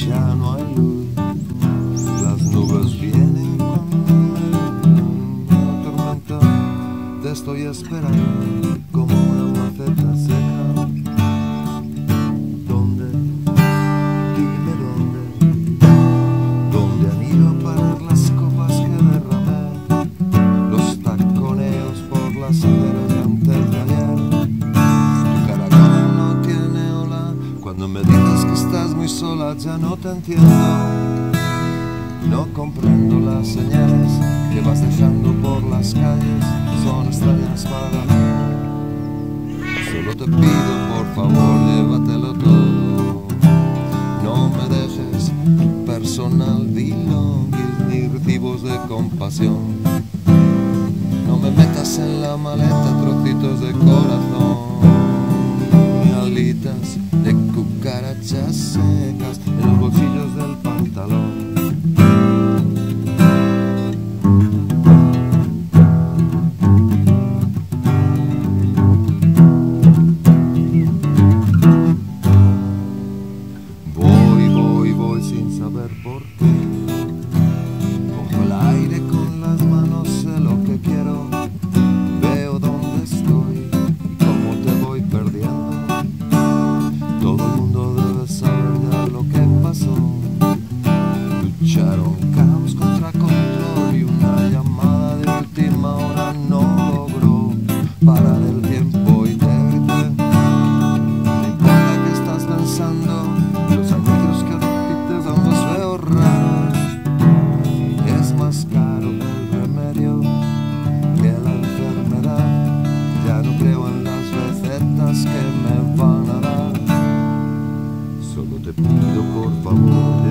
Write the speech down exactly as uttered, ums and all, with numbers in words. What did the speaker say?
ya no hay luz. Las nubes vienen con una tormenta. Te estoy esperando como una maceta seca. ¿Dónde? Dime dónde. ¿Dónde han ido a parar las copas que derramé? Los taconeos por las aceras de antes de ayer. Tu caracol no tiene ola. Cuando me digas que estás muy sola ya no te entiendo. No comprendo las señales que vas dejando por las calles. Son extrañas para mí. Solo te pido por favor llévatelo todo. No me dejes personal belongings ni recibos de compasión. No me metas en la maleta trocitos de corazón ni alitas de cucarachas secas en los bolsillos del pantalón. Sin saber por qué, cojo el aire con las manos, sé lo que quiero, veo dónde estoy, cómo te voy perdiendo. Todo el mundo debe saber ya lo que pasó. Lucharon caos contra control y una llamada de última hora no logró parar el tiempo y te grité. No importa qué estás pensando, los anuncios que es más caro el remedio que la enfermedad. Ya no creo en las recetas que me van a dar. Solo te pido por favor